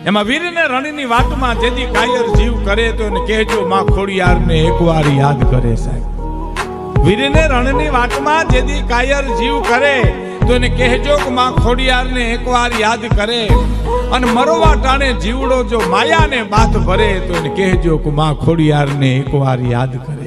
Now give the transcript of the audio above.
એમાં વીરને રણની વાતમાં જેથી કાયર જીવ કરે તો એને કહેજો માં ખોડિયારને એકવાર યાદ કરે સાહેબ. વીરને રણની વાતમાં જેથી કાયર જીવ કરે તો એને કહેજો કે માં ખોડિયારને એકવાર યાદ કરે. અને મરવા ટાણે જીવડો જો માયાને બાથ ભરે તો એને કહેજો કે માં ખોડિયારને એકવાર યાદ કરે.